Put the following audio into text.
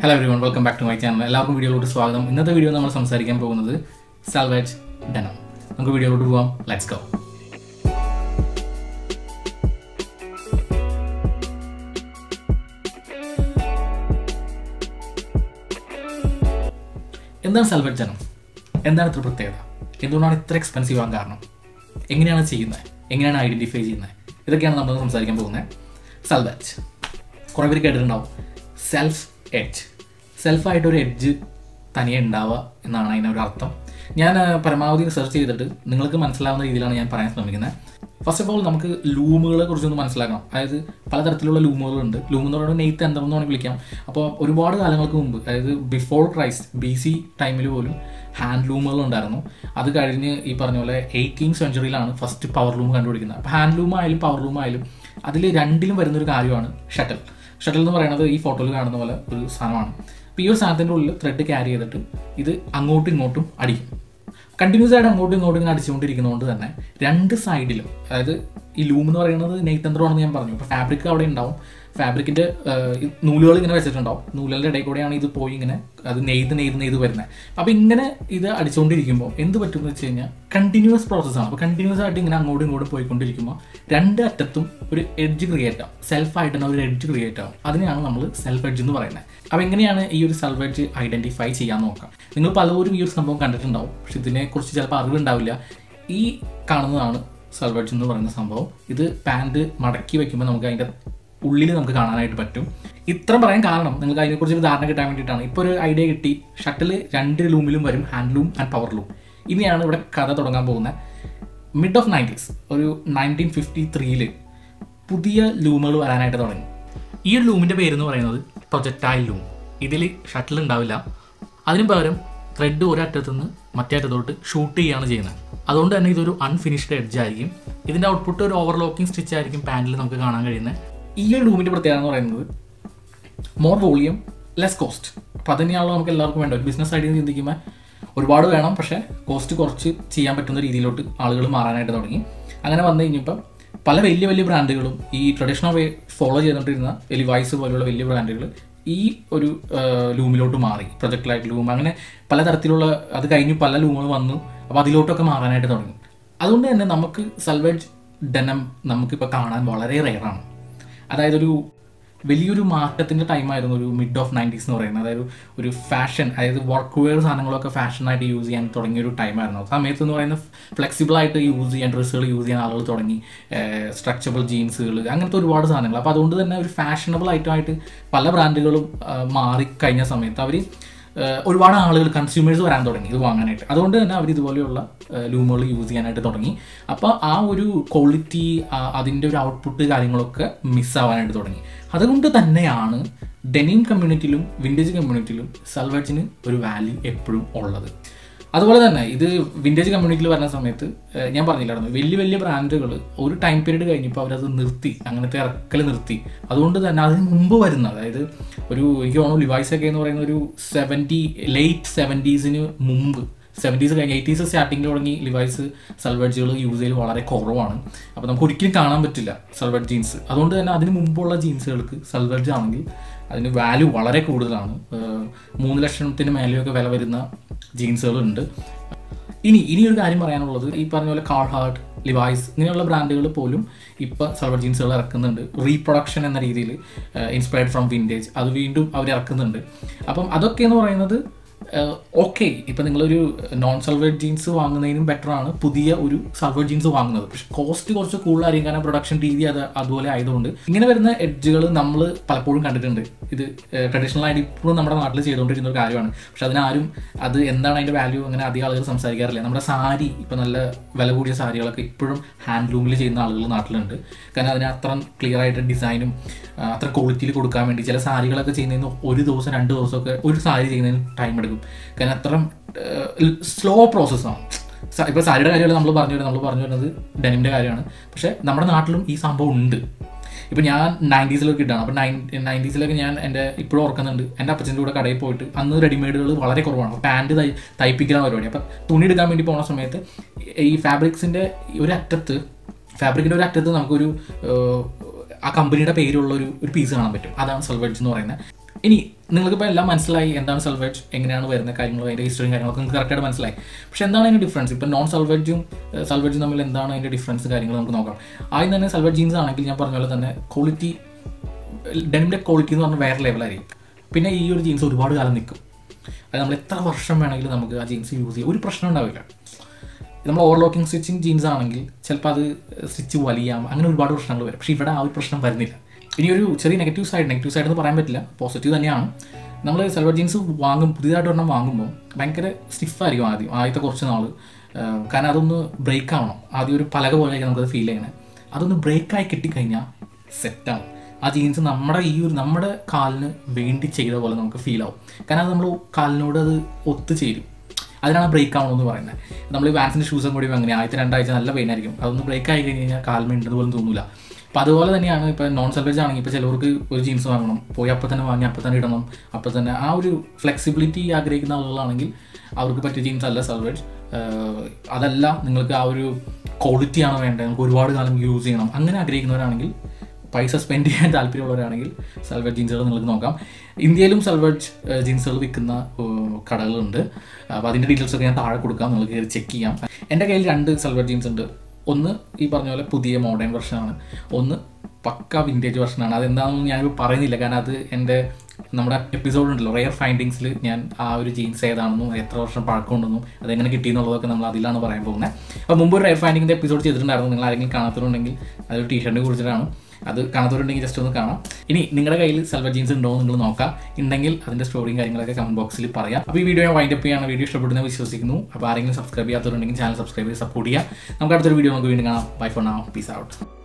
Hello everyone, welcome back to my channel. എല്ലാവർക്കും വീഡിയോയിലോട്ട് സ്വാഗതം. ഇന്നത്തെ വീഡിയോ നമ്മൾ സംസാരിക്കാൻ പോകുന്നത് salvage denim. നമുക്ക് വീഡിയോയിലോട്ട് പോകാം. Let's go. എന്താണ് salvage denim? എന്താണ് ഇത്ര പ്രത്യേകത? എന്തുകൊണ്ടാണ് ഇത്ര എക്സ്പെൻസീവ് ആകാൻ കാരണം? എങ്ങനെയാണ് ചെയ്യുന്നത്? എങ്ങനെയാണ് ഐഡന്റിഫൈ ചെയ്യുന്നത്? ഇതൊക്കെയാണ് നമ്മൾ സംസാരിക്കാൻ പോകുന്നത്. salvage. കുറേ പേര് കേട്ടിട്ടുണ്ടാവും. സെൽഫ് സെൽഫായിട്ടൊരു എഡ്ജ് തനിയെ ഉണ്ടാവുക എന്നാണ് അതിനൊരു അർത്ഥം. ഞാൻ പരമാവധി റിസർച്ച് ചെയ്തിട്ട് നിങ്ങൾക്ക് മനസ്സിലാവുന്ന രീതിയിലാണ് ഞാൻ പറയാൻ ശ്രമിക്കുന്നത്. ഫസ്റ്റ് ഓഫ് ഓൾ നമുക്ക് ലൂമുകളെ കുറിച്ചൊന്ന് മനസ്സിലാക്കണം. അതായത് പലതരത്തിലുള്ള ലൂമുകളുണ്ട്. ലൂം എന്ന് പറയുന്നത് നെയ്ത്ത് യന്ത്രം എന്ന് വേണമെങ്കിൽ വിളിക്കാം. അപ്പോൾ ഒരുപാട് കാലങ്ങൾക്ക് മുമ്പ്, അതായത് ബിഫോർ ക്രൈസ്റ്റ് BC ടൈമിൽ പോലും ഹാൻഡ് ലൂമുകൾ ഉണ്ടായിരുന്നു. അത് കഴിഞ്ഞ് ഈ പറഞ്ഞ പോലെ 18th സെഞ്ച്വറിയിലാണ് ഫസ്റ്റ് പവർ ലൂം കണ്ടുപിടിക്കുന്നത്. അപ്പോൾ ഹാൻഡ് ലൂം ആയാലും പവർ ലൂം ആയാലും അതിൽ രണ്ടിലും വരുന്നൊരു കാര്യമാണ് ഷട്ടൽ. ഷട്ടൽ എന്ന് പറയുന്നത് ഈ ഫോട്ടോയിൽ കാണുന്ന പോലെ ഒരു സാധനമാണ്. അപ്പോൾ ഈ ഒരു സാധനത്തിൻ്റെ ഉള്ളിൽ ത്രെഡ് ക്യാരി ചെയ്തിട്ട് ഇത് അങ്ങോട്ടും ഇങ്ങോട്ടും അടിക്കും. കണ്ടിന്യൂസ് ആയിട്ട് അങ്ങോട്ടും ഇങ്ങോട്ടും ഇങ്ങനെ അടിച്ചുകൊണ്ടിരിക്കുന്നതുകൊണ്ട് തന്നെ രണ്ട് സൈഡിലും, അതായത് ഈ ലൂം എന്ന് പറയുന്നത് നെയ്ത്ത് യന്ത്രമാണെന്ന് ഞാൻ പറഞ്ഞു. ഇപ്പോൾ ഫാബ്രിക് അവിടെ ഉണ്ടാവും. ഫാബ്രിക്കിൻ്റെ നൂലുകൾ ഇങ്ങനെ വെച്ചിട്ടുണ്ടാവും. നൂലുകളുടെ ഇടയിൽ കൂടെയാണ് ഇത് പോയി ഇങ്ങനെ അത് നെയ്ത് വരുന്നത്. അപ്പോൾ ഇങ്ങനെ ഇത് അടിച്ചുകൊണ്ടിരിക്കുമ്പോൾ എന്ത് പറ്റുമെന്ന് വെച്ച് കഴിഞ്ഞാൽ കണ്ടിന്യൂസ് പ്രോസസ്സാണ്. അപ്പോൾ കണ്ടിന്യൂസ് ആയിട്ട് ഇങ്ങനെ അങ്ങോട്ടും ഇങ്ങോട്ടും പോയിക്കൊണ്ടിരിക്കുമ്പോൾ രണ്ട് അറ്റത്തും ഒരു എഡ്ജ് ക്രിയേറ്റ് ആവും. സെൽഫായിട്ട് തന്നെ ഒരു എഡ്ജ് ക്രിയേറ്റ് ആവും. അതിനെയാണ് നമ്മൾ സെൽഫ് എഡ്ജ് എന്ന് പറയുന്നത്. അപ്പോൾ എങ്ങനെയാണ് ഈ ഒരു സെൽഫ് എഡ്ജ് ഐഡൻറ്റിഫൈ ചെയ്യാൻ നോക്കാം. നിങ്ങൾ പലരും ഈ ഒരു സംഭവം കണ്ടിട്ടുണ്ടാവും, പക്ഷെ ഇതിനെക്കുറിച്ച് ചിലപ്പോൾ അറിവുണ്ടാവില്ല. ഈ കാണുന്നതാണ് സെൽഫ് എഡ്ജ് എന്ന് പറയുന്ന സംഭവം. ഇത് പാൻറ് മടക്കി വയ്ക്കുമ്പോൾ നമുക്ക് അതിൻ്റെ ഉള്ളിൽ നമുക്ക് കാണാനായിട്ട് പറ്റും. ഇത്ര പറയാൻ കാരണം നിങ്ങൾക്ക് അതിനെക്കുറിച്ച് ഒരു ധാരണ കിട്ടാൻ വേണ്ടിയിട്ടാണ്. ഇപ്പോൾ ഒരു ഐഡിയ കിട്ടി. ഷട്ടിൽ രണ്ട് ലൂമിലും വരും, handloom and power loom. ഇനിയാണ് ഇവിടെ കഥ തുടങ്ങാൻ പോകുന്നത്. മിഡ് ഓഫ് 90s, ഒരു 1953 പുതിയ ലൂമുകൾ വരാനായിട്ട് തുടങ്ങി. ഈ ഒരു ലൂമിൻ്റെ പേരെന്ന് പറയുന്നത് പ്രൊജക്ടൈൽ ലൂം. ഇതിൽ ഷട്ടിൽ ഉണ്ടാവില്ല. അതിന് പകരം ത്രെഡ് ഒരറ്റത്തുനിന്ന് മറ്റേ അറ്റത്തോട്ട് ഷൂട്ട് ചെയ്യുകയാണ് ചെയ്യുന്നത്. അതുകൊണ്ട് തന്നെ ഇതൊരു അൺഫിനിഷ്ഡ് എഡ്ജ് ആയിരിക്കും. ഇതിൻ്റെ ഔട്ട്പുട്ട് ഒരു ഓവർലോക്കിംഗ് സ്റ്റിച്ച് ആയിരിക്കും പാൻറ്റിൽ നമുക്ക് കാണാൻ കഴിയുന്നത്. ഈ ഒരു ലൂമിൻ്റെ പ്രത്യേകത എന്ന് പറയുന്നത് മോർ വോളിയം ലെസ് കോസ്റ്റ്. അപ്പോൾ അതുതന്നെയാണല്ലോ നമുക്ക് എല്ലാവർക്കും വേണ്ട. ഒരു ബിസിനസ് ഐഡിയ ചിന്തിക്കുമ്പോൾ ഒരുപാട് വേണം, പക്ഷേ കോസ്റ്റ് കുറച്ച് ചെയ്യാൻ പറ്റുന്ന രീതിയിലോട്ട് ആളുകൾ മാറാനായിട്ട് തുടങ്ങി. അങ്ങനെ വന്നു കഴിഞ്ഞപ്പോൾ പല വലിയ വലിയ ബ്രാൻഡുകളും ഈ ട്രഡീഷണൽ വേ ഫോളോ ചെയ്തുകൊണ്ടിരുന്ന ലിവൈസ് പോലെയുള്ള വലിയ ബ്രാൻഡുകൾ ഈ ഒരു ലൂമിലോട്ട് മാറി. പ്രൊജക്ട് ലൈറ്റ് ലൂം, അങ്ങനെ പലതരത്തിലുള്ള, അത് കഴിഞ്ഞ് പല ലൂമുകൾ വന്നു. അപ്പോൾ അതിലോട്ടൊക്കെ മാറാനായിട്ട് തുടങ്ങി. അതുകൊണ്ട് തന്നെ നമുക്ക് സെൽവേജ് ഡെനം നമുക്കിപ്പോൾ കാണാൻ വളരെ റെയറാണ്. അതായത് ഒരു വലിയൊരു മാറ്റത്തിൻ്റെ ടൈമായിരുന്നു ഒരു മിഡ് ഓഫ് 90s എന്ന് പറയുന്നത്. അതായത് ഒരു ഫാഷൻ, അതായത് വർക്ക് വെയർ സാധനങ്ങളൊക്കെ ഫാഷനായിട്ട് യൂസ് ചെയ്യാൻ തുടങ്ങിയൊരു ടൈമായിരുന്നു. ആ സമയത്ത് എന്ന് പറയുന്നത് ഫ്ലെക്സിബിളായിട്ട് യൂസ് ചെയ്യാൻ, ഡ്രസ്സുകൾ യൂസ് ചെയ്യാൻ ആളുകൾ തുടങ്ങി. സ്ട്രക്ചബിൾ ജീൻസുകൾ, അങ്ങനത്തെ ഒരുപാട് സാധനങ്ങൾ. അപ്പോൾ അതുകൊണ്ട് തന്നെ ഒരു ഫാഷനബിൾ ഐറ്റമായിട്ട് പല ബ്രാൻഡുകളും മാറിക്കഴിഞ്ഞ സമയത്ത് അവർ ഒരുപാട് ആളുകൾ, കൺസ്യൂമേഴ്സ് വരാൻ തുടങ്ങി ഇത് വാങ്ങാനായിട്ട്. അതുകൊണ്ട് തന്നെ അവർ ഇതുപോലെയുള്ള ലൂമുകൾ യൂസ് ചെയ്യാനായിട്ട് തുടങ്ങി. അപ്പോൾ ആ ഒരു ക്വാളിറ്റി, അതിൻ്റെ ഒരു ഔട്ട്പുട്ട് കാര്യങ്ങളൊക്കെ മിസ്സാവാനായിട്ട് തുടങ്ങി. അതുകൊണ്ട് തന്നെയാണ് ഡെനിം കമ്മ്യൂണിറ്റിയിലും വിൻറ്റേജ് കമ്മ്യൂണിറ്റിയിലും സെൽവേജിന് ഒരു വാല്യൂ എപ്പോഴും ഉള്ളത്. അതുപോലെ തന്നെ ഇത് വിൻറ്റേജ് കമ്മ്യൂണിറ്റിയിൽ വരുന്ന സമയത്ത് ഞാൻ പറഞ്ഞില്ലായിരുന്നു, വലിയ വലിയ ബ്രാൻഡുകൾ ഒരു ടൈം പീരീഡ് കഴിഞ്ഞപ്പോൾ അവരത് നിർത്തി, അങ്ങനത്തെ ഇറക്കൽ നിർത്തി. അതുകൊണ്ട് തന്നെ അതിന് മുമ്പ് വരുന്ന, അതായത് ഒരു എനിക്ക് തോന്നുന്നു ലിവൈസൊക്കെ എന്ന് പറയുന്ന ഒരു late 70s മുമ്പ്, 70s കഴിഞ്ഞ് 80s സ്റ്റാർട്ടിങ്ങിൽ തുടങ്ങി ലിവൈസ് സെൽവേജുകൾ യൂസ് ചെയ്യൽ വളരെ കുറവാണ്. അപ്പോൾ നമുക്ക് ഒരിക്കലും കാണാൻ പറ്റില്ല സെൽവേജ് ജീൻസ്. അതുകൊണ്ട് തന്നെ അതിന് മുമ്പുള്ള ജീൻസുകൾക്ക് സെൽവേജ് ആണെങ്കിൽ അതിന് വാല്യൂ വളരെ കൂടുതലാണ്. 3 ലക്ഷത്തിന് മേലെയൊക്കെ വില വരുന്ന ജീൻസുകളുണ്ട്. ഇനിയൊരു കാര്യം പറയാനുള്ളത്, ഈ പറഞ്ഞ പോലെ കാർഹാർട്ട്, ലിവൈസ് ഇങ്ങനെയുള്ള ബ്രാൻഡുകൾ പോലും ഇപ്പോൾ സെൽവേജ് ജീൻസുകൾ ഇറക്കുന്നുണ്ട്. റീപ്രൊഡക്ഷൻ എന്ന രീതിയിൽ ഇൻസ്പയർഡ് ഫ്രം വിൻറ്റേജ് അത് വീണ്ടും അവർ ഇറക്കുന്നുണ്ട്. അപ്പം അതൊക്കെ എന്ന് പറയുന്നത് ഓക്കെ, ഇപ്പം നിങ്ങളൊരു നോൺ സെൽവേജ് ജീൻസ് വാങ്ങുന്നതിനും ബെറ്ററാണ് പുതിയ ഒരു സെൽവേജ് ജീൻസ് വാങ്ങുന്നത്. പക്ഷെ കോസ്റ്റ് കുറച്ച് കൂടുതലായിരിക്കും, കാരണം പ്രൊഡക്ഷൻ രീതി അതുപോലെ ആയതുകൊണ്ട്. ഇങ്ങനെ വരുന്ന എഡ്ജുകൾ നമ്മൾ പലപ്പോഴും കണ്ടിട്ടുണ്ട്. ഇത് ട്രഡീഷണൽ ആയിട്ട് ഇപ്പോഴും നമ്മുടെ നാട്ടിൽ ചെയ്തുകൊണ്ടിരുന്ന ഒരു കാര്യമാണ്. പക്ഷെ അതിനാരും അത് എന്താണ് അതിൻ്റെ വാല്യൂ അങ്ങനെ അധികം ആളുകൾ സംസാരിക്കാറില്ല. നമ്മുടെ സാരി, ഇപ്പം നല്ല വില കൂടിയ സാരികളൊക്കെ ഇപ്പോഴും ഹാൻഡ്ലൂമിൽ ചെയ്യുന്ന ആളുകൾ നാട്ടിലുണ്ട്. കാരണം അതിന് അത്ര ക്ലിയർ ആയിട്ട് ഡിസൈനും അത്ര ക്വാളിറ്റിയിൽ കൊടുക്കാൻ വേണ്ടി ചില സാരികളൊക്കെ ചെയ്യുന്നതിന് 1 ദിവസം 2 ദിവസമൊക്കെ ഒരു സാരി ചെയ്യുന്നതിന് ടൈം എടുക്കും. കാരണം അത്ര സ്ലോ പ്രോസസ്സാണ്. ഇപ്പോൾ സാരിയുടെ കാര്യമല്ല നമ്മൾ പറഞ്ഞു വരുന്നത് ഡെനിമിൻ്റെ കാര്യമാണ്. പക്ഷേ നമ്മുടെ നാട്ടിലും ഈ സംഭവം ഉണ്ട്. ഇപ്പോൾ ഞാൻ 90s ഇട്ടാണ്. അപ്പോൾ 90s ഞാൻ എൻ്റെ ഇപ്പോഴും ഓർക്കുന്നുണ്ട്, എൻ്റെ അപ്പച്ചൻ്റെ കൂടെ കടയിൽ പോയിട്ട് അന്ന് റെഡിമെയ്ഡുകൾ വളരെ കുറവാണ്. പാൻറ്റ് തയ്പ്പിക്കുന്ന പരിപാടി. അപ്പം തുണി എടുക്കാൻ വേണ്ടി പോകുന്ന സമയത്ത് ഈ ഫാബ്രിക്കിൻ്റെ ഒരു അറ്റത്ത് നമുക്കൊരു ആ കമ്പനിയുടെ പേരുള്ള ഒരു പീസ് കാണാൻ പറ്റും. അതാണ് സെൽവേജ് എന്ന് പറയുന്നത്. ഇനി നിങ്ങൾക്കിപ്പോൾ എല്ലാം മനസ്സിലായി എന്താണ് സെൽവെഡ്ജ്, എങ്ങനെയാണ് വരുന്ന കാര്യങ്ങൾ, അതിൻ്റെ ഹിസ്റ്ററിയും കാര്യങ്ങളൊക്കെ നിങ്ങൾക്ക് കറക്റ്റായിട്ട് മനസ്സിലായി. പക്ഷേ എന്താണ് അതിൻ്റെ ഡിഫറൻസ്? ഇപ്പോൾ നോൺ സെൽവെഡ്ജും സെൽവെഡ്ജും തമ്മിൽ എന്താണ് അതിൻ്റെ ഡിഫറൻസ് കാര്യങ്ങൾ നമുക്ക് നോക്കാം. ആദ്യം തന്നെ സെൽവെഡ്ജ് ജീൻസ് ആണെങ്കിൽ ഞാൻ പറഞ്ഞ പോലെ തന്നെ ക്വാളിറ്റി, ഡെനിമിൻ്റെ ക്വാളിറ്റി എന്ന് പറഞ്ഞാൽ വേറെ ലെവലായിരിക്കും. പിന്നെ ഈ ഒരു ജീൻസ് ഒരുപാട് കാലം നിൽക്കും. അത് നമ്മൾ എത്ര വർഷം വേണമെങ്കിലും നമുക്ക് ആ ജീൻസ് യൂസ് ചെയ്യാം, ഒരു പ്രശ്നം ഉണ്ടാവില്ല. നമ്മൾ ഓവർലോക്കിംഗ് സ്റ്റിച്ചിങ് ജീൻസ് ആണെങ്കിൽ ചിലപ്പോൾ അത് സ്റ്റിച്ച് വലിയാം, അങ്ങനെ ഒരുപാട് പ്രശ്നങ്ങൾ വരും. പക്ഷേ ഇവിടെ ആ ഒരു പ്രശ്നം വരുന്നില്ല. ഇനി ഒരു ചെറിയ നെഗറ്റീവ് സൈഡ് എന്ന് പറയാൻ പറ്റില്ല, പോസിറ്റീവ് തന്നെയാണ്. നമ്മൾ സെൽവെഡ്ജ് ജീൻസ് പുതിയതായിട്ട് ഒരെണ്ണം വാങ്ങുമ്പോൾ ഭയങ്കര സ്റ്റിഫായിരിക്കും ആദ്യത്തെ കുറച്ച് നാൾ. കാരണം അതൊന്ന് ബ്രേക്ക് ആവണം. ആദ്യം ഒരു പലക പോലെയൊക്കെ നമുക്കത് ഫീൽ ചെയ്യണേ. അതൊന്ന് ബ്രേക്കായി കിട്ടിക്കഴിഞ്ഞാൽ സെറ്റാവും. ആ ജീൻസ് നമ്മുടെ കാലിന് വേണ്ടി ചെയ്ത പോലെ നമുക്ക് ഫീൽ ആവും. കാരണം അത് നമ്മൾ കാലിനോട് അത് ഒത്തുചേരും. അതിനാണ് ബ്രേക്ക് ആവണമെന്ന് പറയുന്നത്. നമ്മൾ ഈ വാൻസിൻ്റെ ഷൂസും കൂടി അങ്ങനെ ആദ്യത്തെ 2 ആഴ്ച നല്ല പെയിനായിരിക്കും. അതൊന്ന് ബ്രേക്ക് ആയി കഴിഞ്ഞ് കഴിഞ്ഞാൽ കാലിനുണ്ടെന്ന് പോലും തോന്നില്ല. അപ്പോൾ അതുപോലെ തന്നെയാണ് ഇപ്പോൾ നോൺ സെൽവെഡ്ജ് ആണെങ്കിൽ ഇപ്പോൾ ചിലവർക്ക് ഒരു ജീൻസ് വാങ്ങണം, പോയി അപ്പോൾ തന്നെ വാങ്ങി അപ്പോൾ തന്നെ ഇടണം, അപ്പോൾ തന്നെ ആ ഒരു ഫ്ലെക്സിബിലിറ്റി ആഗ്രഹിക്കുന്ന ആളുകളാണെങ്കിൽ അവർക്ക് പറ്റിയ ജീൻസ് അല്ല സെൽവെഡ്ജ്. അതല്ല, നിങ്ങൾക്ക് ആ ഒരു ക്വാളിറ്റിയാണ് വേണ്ടത്, നിങ്ങൾക്ക് ഒരുപാട് കാലം യൂസ് ചെയ്യണം, അങ്ങനെ ആഗ്രഹിക്കുന്നവരാണെങ്കിൽ, പൈസ സ്പെൻഡ് ചെയ്യാൻ താല്പര്യമുള്ളവരാണെങ്കിൽ സെൽവെഡ്ജ് ജീൻസുകൾ നിങ്ങൾക്ക് നോക്കാം. ഇന്ത്യയിലും സെൽവെഡ്ജ് ജീൻസുകൾ വിൽക്കുന്ന കടകളുണ്ട്. അപ്പോൾ അതിൻ്റെ ഡീറ്റെയിൽസൊക്കെ ഞാൻ താഴെ കൊടുക്കാം, നിങ്ങൾക്ക് കയറി ചെക്ക് ചെയ്യാം. എൻ്റെ കയ്യിൽ 2 സെൽവെഡ്ജ് ജീൻസ് ഉണ്ട്. ഒന്ന് ഈ പറഞ്ഞ പോലെ പുതിയ മോഡേൺ വെർഷനാണ്, ഒന്ന് പക്ക വിൻറ്റേജ് വെർഷനാണ്. അതെന്താണെന്ന് ഞാനിപ്പോൾ പറയുന്നില്ല, കാരണം അത് നമ്മുടെ എപ്പിസോഡ് ഉണ്ടല്ലോ റെയർ ഫൈൻഡിങ്സിൽ ഞാൻ ആ ഒരു ജീൻസ് ഏതാണെന്നും എത്ര വർഷം പഴക്കമുണ്ടെന്നും അതെങ്ങനെ കിട്ടിയെന്നുള്ളതൊക്കെ നമ്മൾ അതിലാണ് പറയാൻ പോകുന്നത്. അപ്പോൾ മുമ്പ് ഒരു റെയർ ഫൈൻഡിങ്ങിൻ്റെ എപ്പിസോഡ് ചെയ്തിട്ടുണ്ടായിരുന്നു. നിങ്ങൾ ആരെങ്കിലും കാണാത്തവരുണ്ടെങ്കിൽ അതൊരു ടീഷർട്ടിനെ കുറിച്ചിട്ടാണ്. അത് കാണാത്തവരുണ്ടെങ്കിൽ ജസ്റ്റ് ഒന്ന് കാണാം. ഇനി നിങ്ങളുടെ കയ്യിൽ സെൽവെഡ്ജ് ജീൻസ് ഉണ്ടോ എന്ന് നിങ്ങൾ നോക്കാം. ഉണ്ടെങ്കിൽ അതിൻ്റെ സ്റ്റോറിയും കാര്യങ്ങളൊക്കെ കമൻറ്റ് ബോക്സിൽ പറയാം. അപ്പോൾ ഈ വീഡിയോ ഞാൻ വൈൻഡപ്പ് ചെയ്യാണ്. വീഡിയോ ഇഷ്ടപ്പെടുന്ന വിശ്വസിക്കുന്നു. അപ്പോൾ ആരെങ്കിലും സബ്സ്ക്രൈബ് ചെയ്യാത്തവരുണ്ടെങ്കിൽ ചാനൽ സബ്സ്ക്രൈബ് ചെയ്ത് സപ്പോർട്ട് ചെയ്യുക. നമുക്ക് അടുത്തൊരു വീഡിയോ നമുക്ക് വീണ്ടും കാണാം. Bye for now, peace out.